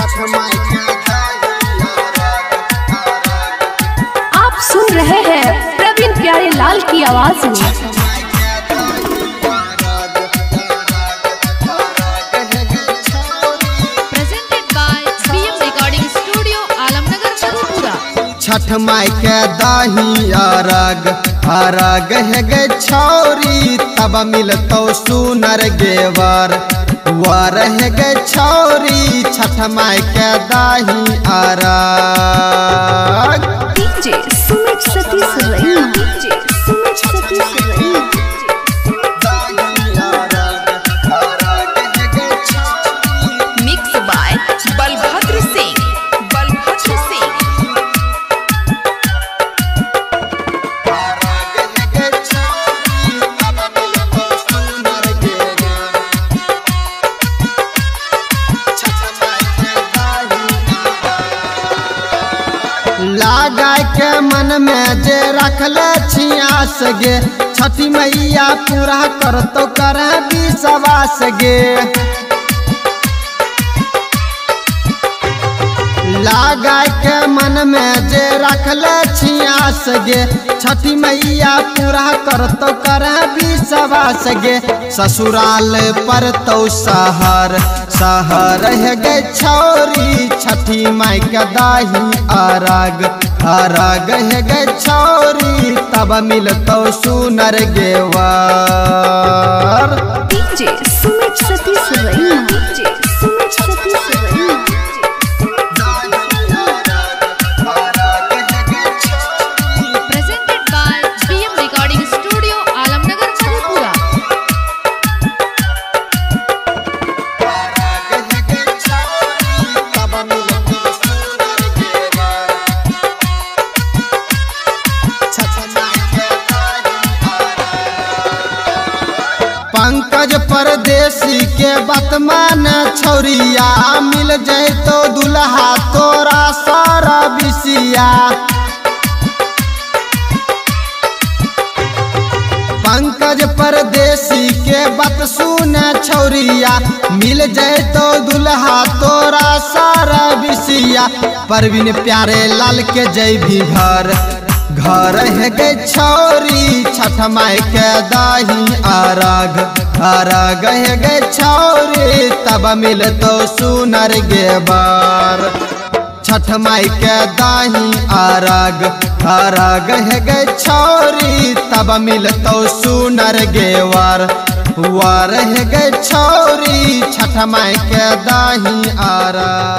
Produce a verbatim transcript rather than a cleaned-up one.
आप सुन रहे हैं प्रवीण प्यारे लाल की आवाज में। छठ माई के दाही अरग अरग है गे छौरी तब मिलतो सुनर गेवर वर है गे छौरी छठ माई के दाही अरग। डीजे सुमित सतीश रैना, DJ Sumit Satish Raina. Mix by Balbhadra Singh, Balbhadra Singh. लागा के मन में जे रखले छियास गे छठी मैया पूरा कर तो कर विश्वास गे। लागा के मन में जे रखले छियास गे छठी मैया पूरा कर तो कर विश्वास गे। ससुराल पर तो सहर सहर है गे छौरी छठी माई के दाही अरग अरग है गे छौरी तब मिलतो सुनर गेवर। डीजे सुमित सतीश रैना, डीजे सुमित सतीश रैना। Presented by B M Recording Studio, Alamnagar, Madhepura। Pankaj परदेसी के बतमान छौरिया मिल जाए तो दुल्हा तोरा सारा बिसिया। पंकज परदेसी के बत सुन छौरिया मिल जाए तो दुल्हा तोरा सारा बिसिया। परवीन प्यारे लाल के जय भी घर घर है गे छौरी छठ माई के दाही अरग अरग है गे छौरी तब मिलतो सुनर गेवर। छठ माई के दाही अरग अरग है गे छौरी तब मिलतो सुनर गेवर वर है गे छौरी छठ माई के दाही अरग।